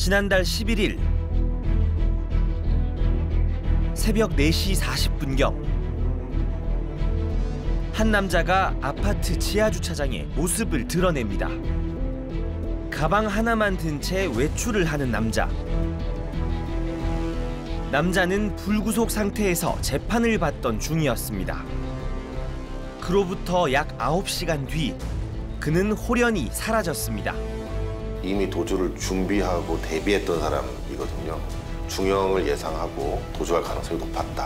지난달 11일 새벽 4시 40분경 한 남자가 아파트 지하주차장에 모습을 드러냅니다. 가방 하나만 든 채 외출을 하는 남자. 남자는 불구속 상태에서 재판을 받던 중이었습니다. 그로부터 약 9시간 뒤 그는 홀연히 사라졌습니다. 이미 도주를 준비하고 대비했던 사람이거든요. 중형을 예상하고 도주할 가능성이 높았다.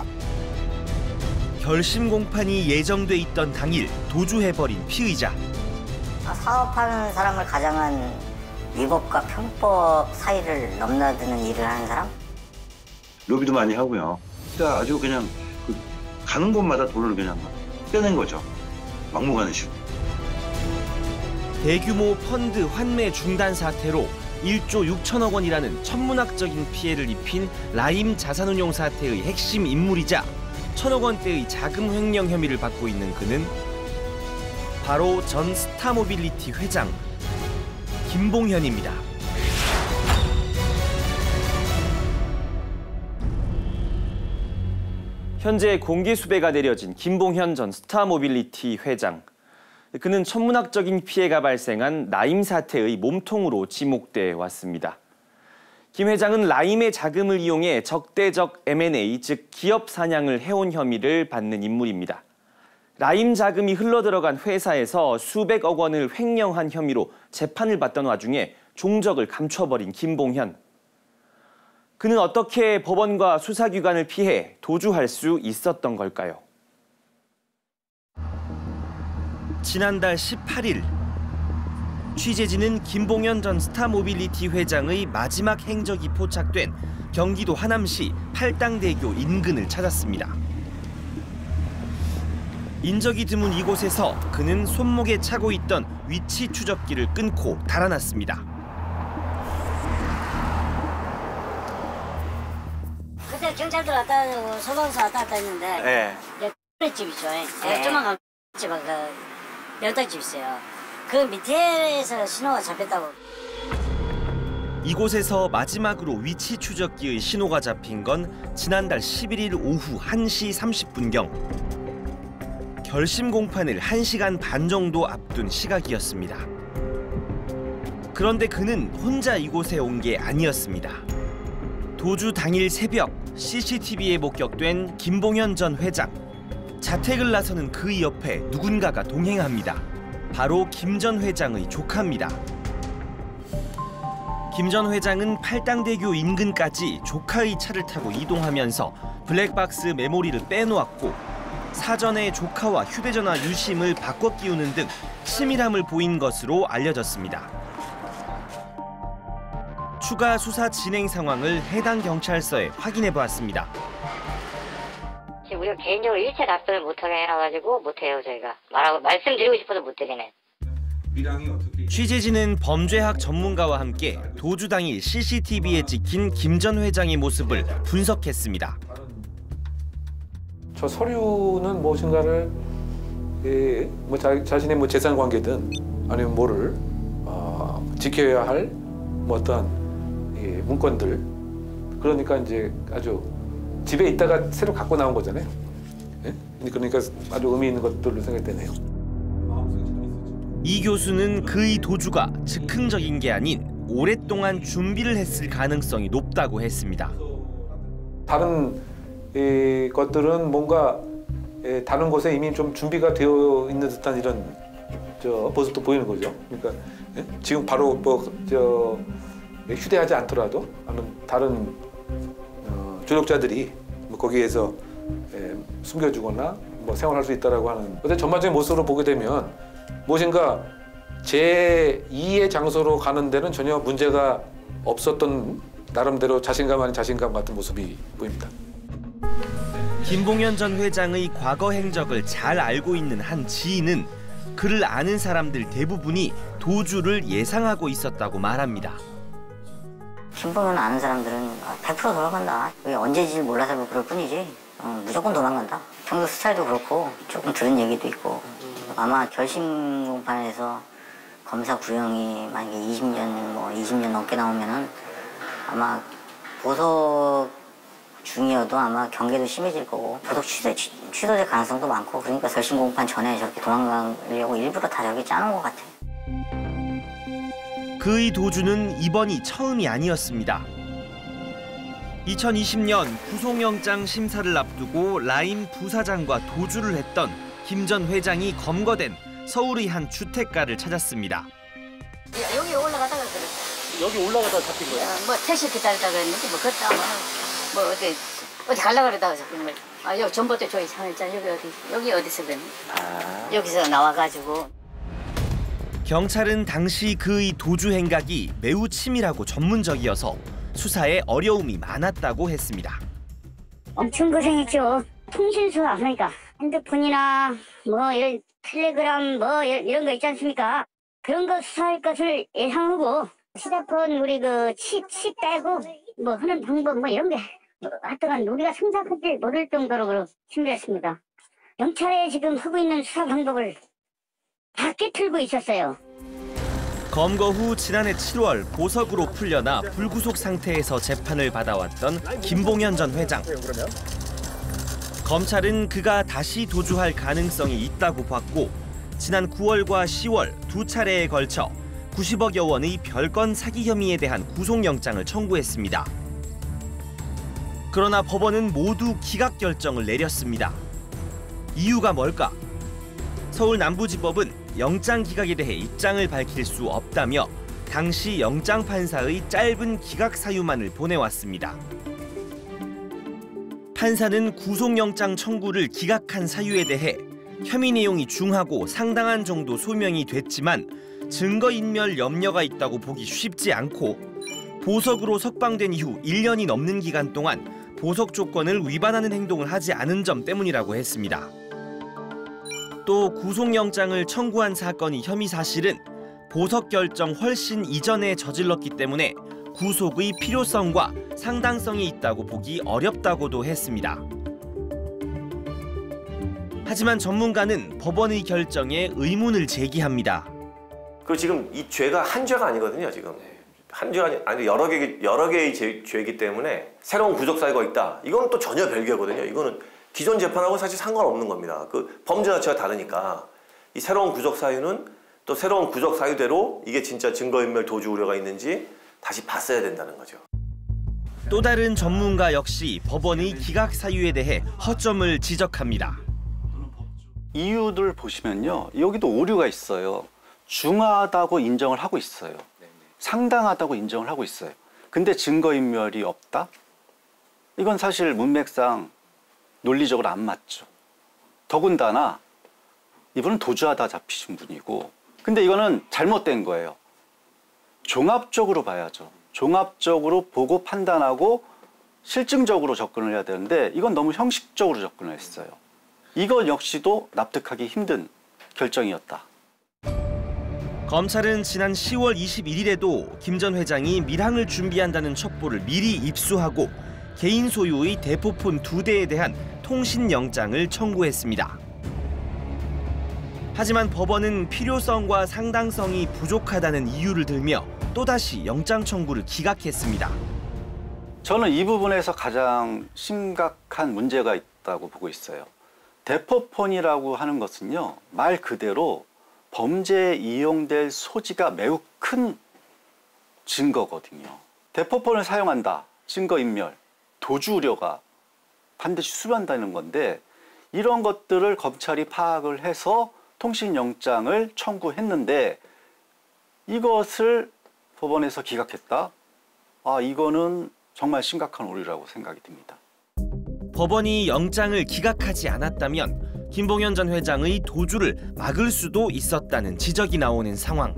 결심 공판이 예정돼 있던 당일 도주해버린 피의자. 사업하는 사람을 가장한 위법과 편법 사이를 넘나드는 일을 하는 사람? 로비도 많이 하고요. 그러니까 아주 그냥 가는 곳마다 돈을 그냥 떼낸 거죠. 막무가내 식으로. 대규모 펀드 환매 중단 사태로 1조 6천억 원이라는 천문학적인 피해를 입힌 라임 자산운용 사태의 핵심 인물이자 1천억 원대의 자금 횡령 혐의를 받고 있는 그는 바로 전 스타모빌리티 회장 김봉현입니다. 현재 공개 수배가 내려진 김봉현 전 스타모빌리티 회장. 그는 천문학적인 피해가 발생한 라임 사태의 몸통으로 지목돼 왔습니다. 김 회장은 라임의 자금을 이용해 적대적 M&A, 즉 기업 사냥을 해온 혐의를 받는 인물입니다. 라임 자금이 흘러들어간 회사에서 수백억 원을 횡령한 혐의로 재판을 받던 와중에 종적을 감춰버린 김봉현. 그는 어떻게 법원과 수사기관을 피해 도주할 수 있었던 걸까요? 지난달 18일 취재진은 김봉현 전 스타모빌리티 회장의 마지막 행적이 포착된 경기도 하남시 팔당대교 인근을 찾았습니다. 인적이 드문 이곳에서 그는 손목에 차고 있던 위치 추적기를 끊고 달아났습니다. 그때 경찰들 왔다 하고 소방서 왔다 갔다 했는데 집 있죠. 조만간 집 면탁집 있어요. 그 밑에서 신호가 잡혔다고. 이곳에서 마지막으로 위치 추적기의 신호가 잡힌 건 지난달 11일 오후 1시 30분경. 결심 공판을 1시간 반 정도 앞둔 시각이었습니다. 그런데 그는 혼자 이곳에 온 게 아니었습니다. 도주 당일 새벽 CCTV에 목격된 김봉현 전 회장. 자택을 나서는 그 옆에 누군가가 동행합니다. 바로 김 전 회장의 조카입니다. 김 전 회장은 팔당대교 인근까지 조카의 차를 타고 이동하면서 블랙박스 메모리를 빼놓았고 사전에 조카와 휴대전화 유심을 바꿔 끼우는 등 치밀함을 보인 것으로 알려졌습니다. 추가 수사 진행 상황을 해당 경찰서에 확인해 보았습니다. 우리가 개인적으로 일체 답변을 못하게 해놔가지고 못해요. 저희가 말씀드리고 싶어도 못 드리네. 취재진은 범죄학 전문가와 함께 도주 당일 CCTV에 찍힌 김 전 회장의 모습을 분석했습니다. 저 서류는 무엇인가를 자신의 재산 관계든 아니면 뭐를 지켜야 할 어떤 문건들, 그러니까 이제 아주 집에 있다가 새로 갖고 나온 거잖아요. 예? 그러니까 아주 의미 있는 것들로 생각되네요. 이 교수는 그의 도주가 즉흥적인 게 아닌 오랫동안 준비를 했을 가능성이 높다고 했습니다. 다른 것들은 뭔가 다른 곳에 이미 좀 준비가 되어 있는 듯한 이런 모습도 보이는 거죠. 그러니까 지금 바로 휴대하지 않더라도 다른 조력자들이 거기에서 숨겨주거나 생활할 수 있다라고 하는. 근데 전반적인 모습으로 보게 되면 무엇인가 제2의 장소로 가는 데는 전혀 문제가 없었던 나름대로 자신감 아닌 자신감 같은 모습이 보입니다. 김봉현 전 회장의 과거 행적을 잘 알고 있는 한 지인은 그를 아는 사람들 대부분이 도주를 예상하고 있었다고 말합니다. 김봉현 아는 사람들은 100% 도망간다. 언제인지 몰라서 그럴 뿐이지 무조건 도망간다. 평소 스타일도 그렇고 조금 들은 얘기도 있고 아마 결심 공판에서 검사 구형이 만약에 20년 넘게 나오면은 아마 보석 중이어도 아마 경계도 심해질 거고 보석 취소될 가능성도 많고 그러니까 설신 공판 전에 저렇게 도망가려고 일부러 다 저렇게 짜놓은 것 같아요. 그의 도주는 이번이 처음이 아니었습니다. 2020년 구속영장 심사를 앞두고 라임 부사장과 도주를 했던 김 전 회장이 검거된 서울의 한 주택가를 찾았습니다. 여기 올라가다가 그랬어. 여기 올라가다 잡힌 거야? 뭐 택시 기다리다 그랬는데 뭐 걷다 뭐 어디 가려고 그러다가 잡힌 거야. 아 여기 전봇대 저기 상했잖아. 여기 어디서 그랬니? 여기서 나와가지고. 경찰은 당시 그의 도주 행각이 매우 치밀하고 전문적이어서 수사에 어려움이 많았다고 했습니다. 엄청 고생했죠. 통신수 아십니까? 핸드폰이나 뭐 이런 텔레그램 뭐 이런 거 있지 않습니까? 그런 거 수사할 것을 예상하고 휴대폰 우리 그 칩 빼고 뭐 하는 방법 뭐 이런 게 하여튼 우리가 상상하지 못할 정도로 치밀했습니다. 경찰에 지금 하고 있는 수사 방법을 다 깨틀고 있었어요. 검거 후 지난해 7월 보석으로 풀려나 불구속 상태에서 재판을 받아왔던 김봉현 전 회장. 검찰은 그가 다시 도주할 가능성이 있다고 봤고 지난 9월과 10월 두 차례에 걸쳐 90억여 원의 별건 사기 혐의에 대한 구속영장을 청구했습니다. 그러나 법원은 모두 기각 결정을 내렸습니다. 이유가 뭘까? 서울 남부지법은 영장 기각에 대해 입장을 밝힐 수 없다며 당시 영장 판사의 짧은 기각 사유만을 보내왔습니다. 판사는 구속영장 청구를 기각한 사유에 대해 혐의 내용이 중하고 상당한 정도 소명이 됐지만 증거인멸 염려가 있다고 보기 쉽지 않고 보석으로 석방된 이후 1년이 넘는 기간 동안 보석 조건을 위반하는 행동을 하지 않은 점 때문이라고 했습니다. 또 구속영장을 청구한 사건이 혐의 사실은 보석 결정 훨씬 이전에 저질렀기 때문에 구속의 필요성과 상당성이 있다고 보기 어렵다고도 했습니다. 하지만 전문가는 법원의 결정에 의문을 제기합니다. 그리고 지금 이 죄가 한 죄가 아니거든요. 지금 한 죄가 아니 여러 개의 죄이기 때문에 새로운 구속 사유가 있다. 이건 또 전혀 별개거든요. 이거는 기존 재판하고 사실 상관없는 겁니다. 그 범죄 자체가 다르니까 이 새로운 구속 사유는 또 새로운 구속 사유대로 이게 진짜 증거인멸 도주 우려가 있는지 다시 봤어야 된다는 거죠. 또 다른 전문가 역시 법원의 기각 사유에 대해 허점을 지적합니다. 이유들 보시면요. 여기도 오류가 있어요. 중하다고 인정을 하고 있어요. 상당하다고 인정을 하고 있어요. 근데 증거인멸이 없다? 이건 사실 문맥상 논리적으로 안 맞죠. 더군다나 이분은 도주하다 잡히신 분이고 근데 이거는 잘못된 거예요. 종합적으로 봐야죠. 종합적으로 보고 판단하고 실증적으로 접근을 해야 되는데 이건 너무 형식적으로 접근을 했어요. 이것 역시도 납득하기 힘든 결정이었다. 검찰은 지난 10월 21일에도 김 전 회장이 밀항을 준비한다는 첩보를 미리 입수하고 개인 소유의 대포폰 2대에 대한 통신영장을 청구했습니다. 하지만 법원은 필요성과 상당성이 부족하다는 이유를 들며 또다시 영장 청구를 기각했습니다. 저는 이 부분에서 가장 심각한 문제가 있다고 보고 있어요. 대포폰이라고 하는 것은요, 말 그대로 범죄에 이용될 소지가 매우 큰 증거거든요. 대포폰을 사용한다, 증거인멸, 도주 우려가 반드시 수반되는 건데 이런 것들을 검찰이 파악을 해서 통신영장을 청구했는데 이것을 법원에서 기각했다? 이거는 정말 심각한 오류라고 생각이 듭니다. 법원이 영장을 기각하지 않았다면 김봉현 전 회장의 도주를 막을 수도 있었다는 지적이 나오는 상황.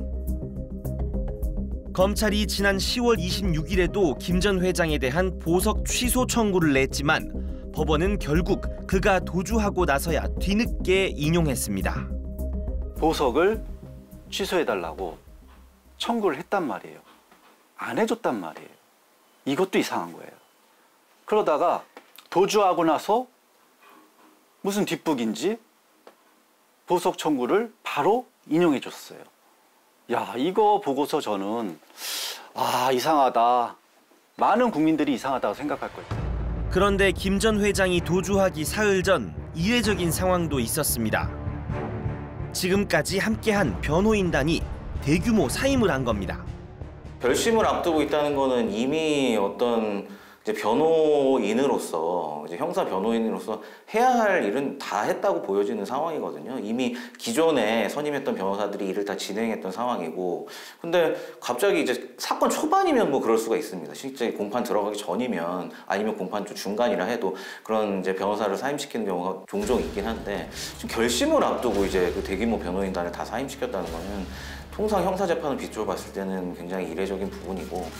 검찰이 지난 10월 26일에도 김 전 회장에 대한 보석 취소 청구를 냈지만 법원은 결국 그가 도주하고 나서야 뒤늦게 인용했습니다. 보석을 취소해달라고 청구를 했단 말이에요. 안 해줬단 말이에요. 이것도 이상한 거예요. 그러다가 도주하고 나서 무슨 뒷북인지 보석 청구를 바로 인용해 줬어요. 야, 이거 보고서 저는 이상하다. 많은 국민들이 이상하다고 생각할 거예요. 그런데 김 전 회장이 도주하기 사흘 전 이례적인 상황도 있었습니다. 지금까지 함께한 변호인단이 대규모 사임을 한 겁니다. 결심을 앞두고 있다는 거는 이미 어떤 이제 변호인으로서, 이제 형사 변호인으로서 해야 할 일은 다 했다고 보여지는 상황이거든요. 이미 기존에 선임했던 변호사들이 일을 다 진행했던 상황이고, 근데 갑자기 이제 사건 초반이면 뭐 그럴 수가 있습니다. 실제 공판 들어가기 전이면, 아니면 공판 좀 중간이라 해도 그런 이제 변호사를 사임시키는 경우가 종종 있긴 한데, 지금 결심을 앞두고 이제 그 대규모 변호인단을 다 사임시켰다는 거는 통상 형사재판을 비추어 봤을 때는 굉장히 이례적인 부분이고.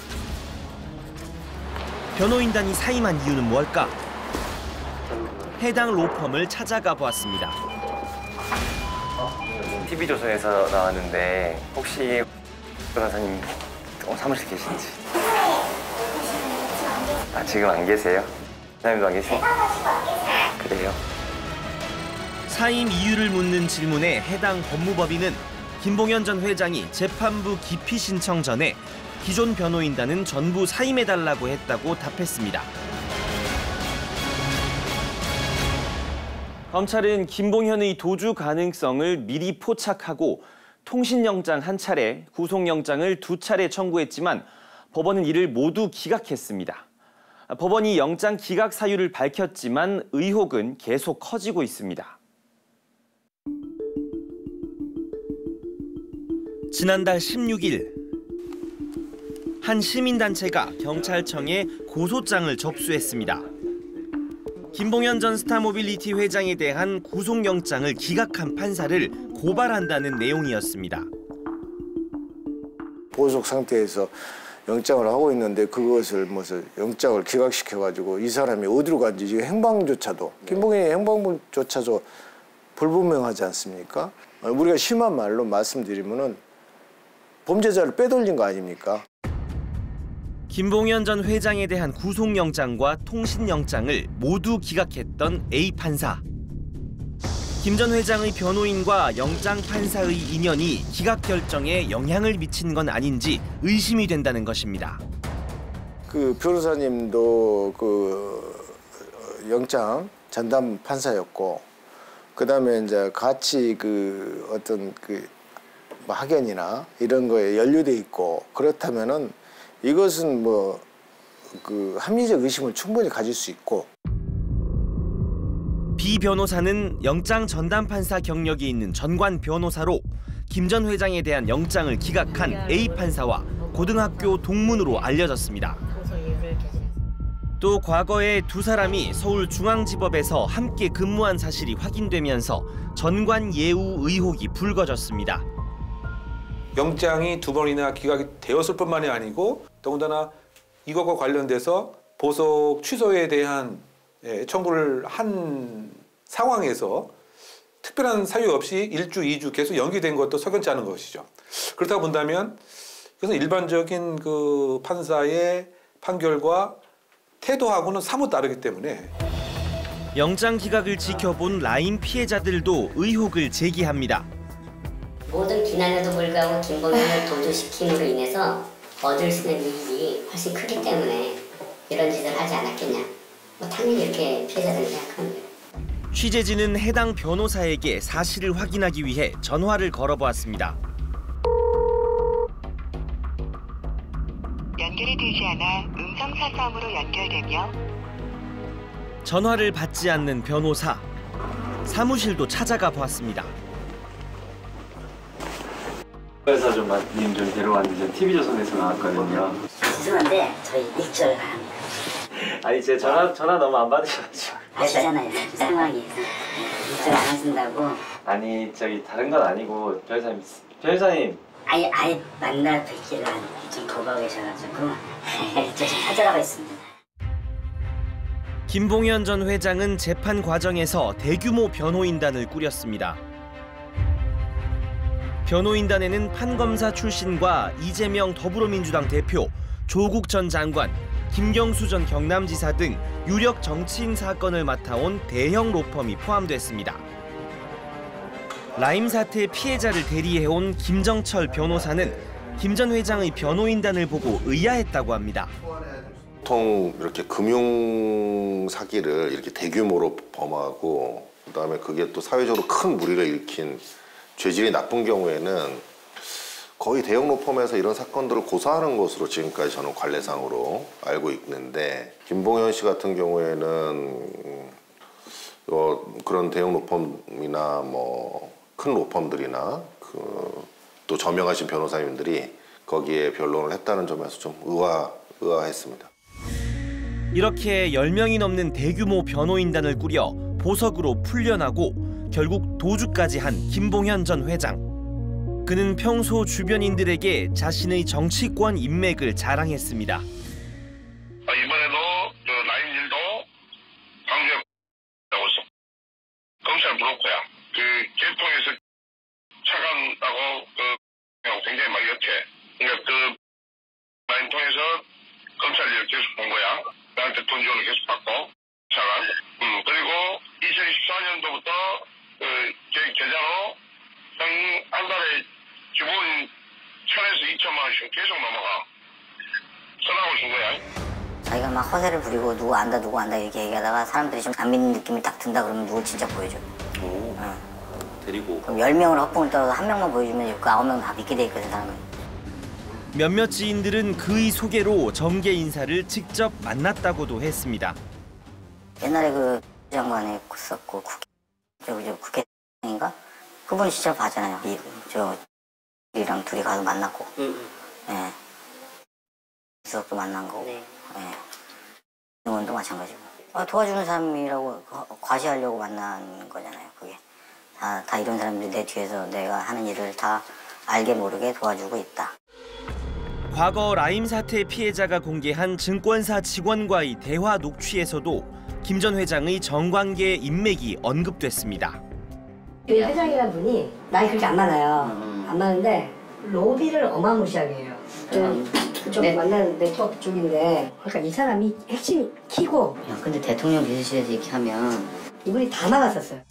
변호인단이 사임한 이유는 뭘까? 해당 로펌을 찾아가 보았습니다. TV조선에서 나왔는데 혹시 변호사님 사무실 계신지? 아, 지금 안 계세요? 사장님도 안 계세요? 그래요? 사임 이유를 묻는 질문에 해당 법무법인은 김봉현 전 회장이 재판부 기피 신청 전에 기존 변호인단은 전부 사임해달라고 했다고 답했습니다. 검찰은 김봉현의 도주 가능성을 미리 포착하고 통신영장 1차례, 구속영장을 2차례 청구했지만 법원은 이를 모두 기각했습니다. 법원이 영장 기각 사유를 밝혔지만 의혹은 계속 커지고 있습니다. 지난달 16일 한 시민단체가 경찰청에 고소장을 접수했습니다. 김봉현 전 스타모빌리티 회장에 대한 구속영장을 기각한 판사를 고발한다는 내용이었습니다. 보석 상태에서 영장을 하고 있는데 그것을 무슨 영장을 기각시켜가지고 이 사람이 어디로 간지 지금 행방조차도 김봉현의 행방조차도 불분명하지 않습니까? 우리가 심한 말로 말씀드리면은 범죄자를 빼돌린 거 아닙니까? 김봉현 전 회장에 대한 구속영장과 통신영장을 모두 기각했던 A 판사. 김 전 회장의 변호인과 영장 판사의 인연이 기각 결정에 영향을 미친 건 아닌지 의심이 된다는 것입니다. 그 변호사님도 그 영장 전담 판사였고, 그다음에 이제 같이 그 어떤 그 학연이나 이런 거에 연루돼 있고, 그렇다면은 이것은 뭐 그 합리적 의심을 충분히 가질 수 있고. B 변호사는 영장 전담 판사 경력이 있는 전관 변호사로 김 전 회장에 대한 영장을 기각한 A 판사와 고등학교 동문으로 알려졌습니다. 또 과거에 두 사람이 서울중앙지법에서 함께 근무한 사실이 확인되면서 전관 예우 의혹이 불거졌습니다. 영장이 2번이나 기각이 되었을 뿐만이 아니고 더군다나 이것과 관련돼서 보석 취소에 대한 청구를 한 상황에서 특별한 사유 없이 1주, 2주 계속 연기된 것도 석연치 않은 것이죠. 그렇다 본다면 이것은 일반적인 그 판사의 판결과 태도하고는 사뭇 다르기 때문에 영장 기각을 지켜본 라임 피해자들도 의혹을 제기합니다. 모든 비난에도 불구하고 김봉현을 도주시킴으로 인해서 얻을 수 있는 이익이 훨씬 크기 때문에 이런 짓을 하지 않았겠냐. 당연히 이렇게 피해자들은 생각합니다. 취재진은 해당 변호사에게 사실을 확인하기 위해 전화를 걸어보았습니다. 연결이 되지 않아 음성 사서함으로 연결되며 전화를 받지 않는 변호사. 사무실도 찾아가 보았습니다. 회사 님 좀 데려왔는데 TV조선에서 나왔거든요. 죄송한데 저희 일절 합니다. 아니 제 전화 너무 안 받으셔가지고. 아시잖아요. 상황이 일절 안 하신다고. 아니 저기 다른 건 아니고 변호사님. 아예 만나 뵙기를 좀 보고 계셔가지고 좀 찾아가고 있습니다. 김봉현 전 회장은 재판 과정에서 대규모 변호인단을 꾸렸습니다. 변호인단에는 판검사 출신과 이재명 더불어민주당 대표, 조국 전 장관, 김경수 전 경남지사 등 유력 정치인 사건을 맡아온 대형 로펌이 포함됐습니다. 라임 사태 피해자를 대리해온 김정철 변호사는 김 전 회장의 변호인단을 보고 의아했다고 합니다. 보통 이렇게 금융 사기를 이렇게 대규모로 범하고 그다음에 그게 또 사회적으로 큰 무리를 일으킨 죄질이 나쁜 경우에는 거의 대형 로펌에서 이런 사건들을 고사하는 것으로 지금까지 저는 관례상으로 알고 있는데, 김봉현 씨 같은 경우에는 그런 대형 로펌이나 뭐 큰 로펌들이나 또 저명하신 변호사님들이 거기에 변론을 했다는 점에서 좀 의아했습니다. 이렇게 10명이 넘는 대규모 변호인단을 꾸려 보석으로 풀려나고 결국 도주까지 한 김봉현 전 회장. 그는 평소 주변인들에게 자신의 정치권 인맥을 자랑했습니다. 이번에도 라임 일도 강조했다고 했어. 검찰 물었고요. 그 개통에서 차관하고 굉장히 막 이렇게. 그러니까 그 라임 통해서 검찰 일을 계속 본 거야. 나한테 돈 지원을 계속 받고 차관. 그리고 2014년도부터 제 계좌로 한 달에 기본 1,000에서 2천만 원씩 계속 넘어가. 전화고 준 거야. 자기가 막 허세를 부리고 누구 안다 이렇게 얘기하다가 사람들이 좀 안 믿는 느낌이 딱 든다 그러면 누구 진짜 보여줘. 오. 데리고. 그럼 10명을 헛봉을 떨어서 한 명만 보여주면 그 9명 다 믿게 돼 있거든, 사람은. 몇몇 지인들은 그의 소개로 정계 인사를 직접 만났다고도 했습니다. 옛날에 그 장관에 있었고 국회의원인가? 그분 진짜 봤잖아요. 이랑 둘이 가서 만났고. 예. 수석도 만난 거고. 네. 예. 의원도 마찬가지고. 도와주는 사람이라고 과시하려고 만난 거잖아요, 그게. 다 이런 사람들이 내 뒤에서 내가 하는 일을 다 알게 모르게 도와주고 있다. 과거 라임 사태 피해자가 공개한 증권사 직원과의 대화 녹취에서도 김 전 회장의 정관계 인맥이 언급됐습니다. 그 회장이라는 분이 나이 그렇게 안 많아요. 안 많은데 로비를 어마무시하게 해요. 그쪽 만나는 네트워크 쪽인데, 그러니까 이 사람이 핵심 키고. 야, 근데 대통령 비서실에서 이렇게 하면 이분이 다 막았었어요.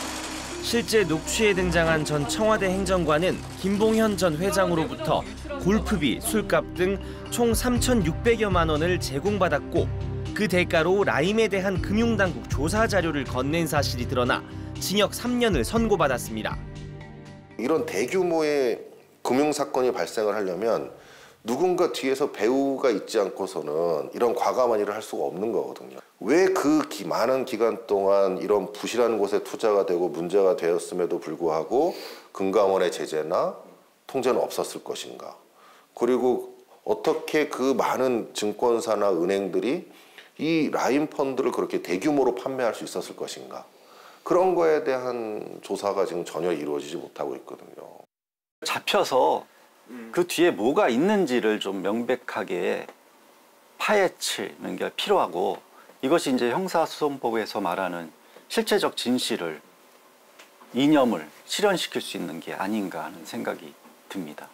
실제 녹취에 등장한 전 청와대 행정관은 김봉현 전 회장으로부터 골프비, 술값 등 총 3,600여만 원을 제공받았고, 그 대가로 라임에 대한 금융당국 조사 자료를 건넨 사실이 드러나 징역 3년을 선고받았습니다. 이런 대규모의 금융사건이 발생을 하려면 누군가 뒤에서 배우가 있지 않고서는 이런 과감한 일을 할 수가 없는 거거든요. 왜 그 많은 기간 동안 이런 부실한 곳에 투자가 되고 문제가 되었음에도 불구하고 금감원의 제재나 통제는 없었을 것인가. 그리고 어떻게 그 많은 증권사나 은행들이 이 라임 펀드를 그렇게 대규모로 판매할 수 있었을 것인가. 그런 거에 대한 조사가 지금 전혀 이루어지지 못하고 있거든요. 잡혀서 그 뒤에 뭐가 있는지를 좀 명백하게 파헤치는 게 필요하고, 이것이 이제 형사소송법에서 말하는 실체적 진실을, 이념을 실현시킬 수 있는 게 아닌가 하는 생각이 듭니다.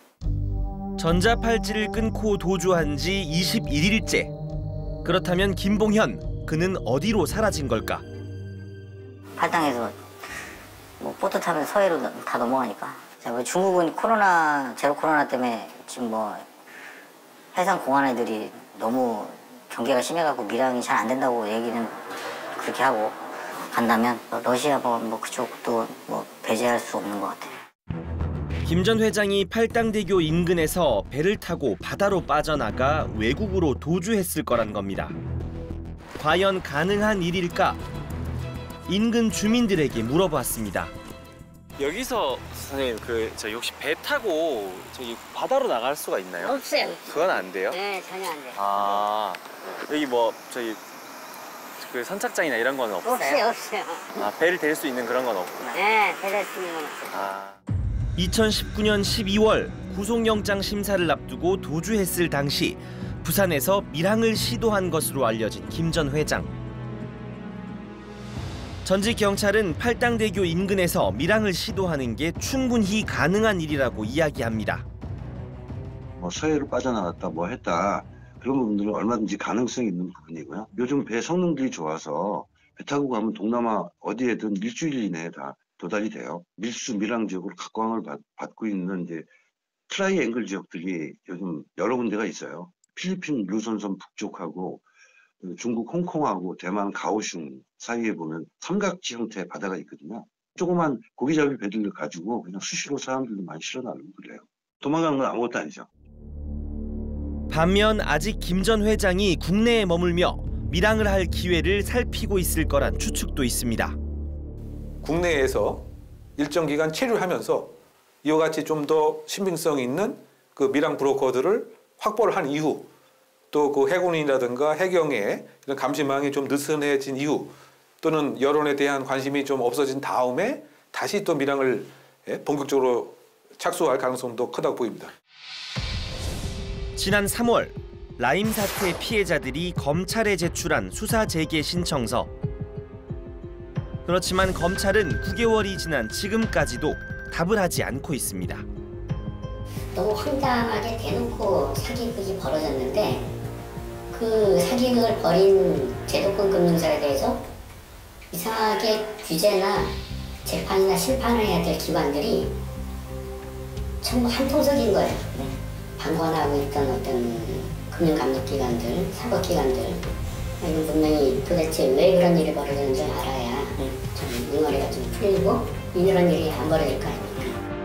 전자팔찌를 끊고 도주한 지 21일째. 그렇다면 김봉현, 그는 어디로 사라진 걸까? 팔당에서 뭐 보트 타면 서해로 다 넘어가니까. 중국은 제로 코로나 때문에 지금 뭐 해상 공안 애들이 너무 경계가 심해갖고 밀항이 잘 안 된다고 얘기는 그렇게 하고, 간다면 러시아 뭐 그쪽도 뭐 배제할 수 없는 것 같아요. 김 전 회장이 팔당대교 인근에서 배를 타고 바다로 빠져나가 외국으로 도주했을 거란 겁니다. 과연 가능한 일일까? 인근 주민들에게 물어봤습니다. 여기서 선생님 저 혹시 배 타고 저기 바다로 나갈 수가 있나요? 없어요. 그건 안 돼요? 네, 전혀 안 돼요. 아, 여기 뭐 저기 그 선착장이나 이런 건 없어요? 없어요. 아, 배를 댈 수 있는 그런 건 없구나. 네, 배를 수 있는 건 없어요. 아. 2019년 12월 구속영장 심사를 앞두고 도주했을 당시 부산에서 밀항을 시도한 것으로 알려진 김 전 회장. 전직 경찰은 팔당대교 인근에서 밀항을 시도하는 게 충분히 가능한 일이라고 이야기합니다. 뭐 서해로 빠져나갔다 뭐 했다, 그런 부분들은 얼마든지 가능성이 있는 부분이고요. 요즘 배 성능들이 좋아서 배 타고 가면 동남아 어디에든 일주일 이내에 다 도달이 돼요. 밀수 밀항 지역으로 각광을 받고 있는 이제 트라이앵글 지역들이 요즘 여러 군데가 있어요. 필리핀 루손섬 북쪽하고 중국 홍콩하고 대만 가오슝 사이에 보면 삼각지 형태의 바다가 있거든요. 조그만 고기잡이 배들을 가지고 그냥 수시로 사람들도 많이 실어나르고 그래요. 도망가는 건 아무것도 아니죠. 반면 아직 김 전 회장이 국내에 머물며 밀항을 할 기회를 살피고 있을 거란 추측도 있습니다. 국내에서 일정 기간 체류하면서 이와 같이 좀 더 신빙성 있는 그 밀항 브로커들을 확보를 한 이후 또 그 해군이라든가 해경의 이런 감시망이 좀 느슨해진 이후 또는 여론에 대한 관심이 좀 없어진 다음에 다시 또 밀항을 본격적으로 착수할 가능성도 크다고 보입니다. 지난 3월 라임 사태 피해자들이 검찰에 제출한 수사 재개 신청서. 그렇지만 검찰은 9개월이 지난 지금까지도 답을 하지 않고 있습니다. 너무 황당하게 대놓고 사기극이 벌어졌는데 그 사기극을 벌인 제도권 금융사에 대해서 이상하게 규제나 재판이나 심판을 해야 될 기관들이 전부 한통속인 거예요. 방관하고 있던 어떤 금융감독기관들, 사법기관들 이건 분명히 도대체 왜 그런 일이 벌어졌는지 알아야 좀 응어리가 좀 풀리고 이런 일이 안 벌어질 거 아닙니까?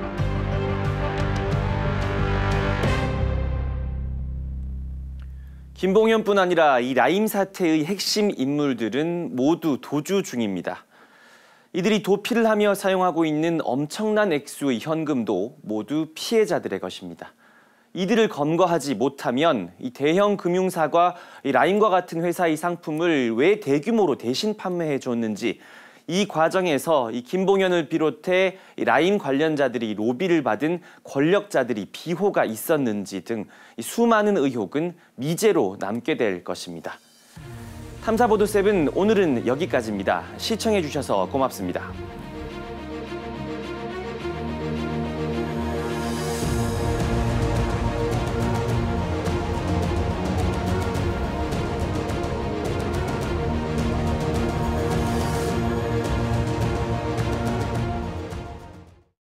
김봉현뿐 아니라 이 라임 사태의 핵심 인물들은 모두 도주 중입니다. 이들이 도피를 하며 사용하고 있는 엄청난 액수의 현금도 모두 피해자들의 것입니다. 이들을 검거하지 못하면 이 대형 금융사가 이 라임과 같은 회사의 상품을 왜 대규모로 대신 판매해 줬는지, 이 과정에서 이 김봉현을 비롯해 이 라임 관련자들이 로비를 받은 권력자들이 비호가 있었는지 등 이 수많은 의혹은 미제로 남게 될 것입니다. 탐사보도7 오늘은 여기까지입니다. 시청해 주셔서 고맙습니다.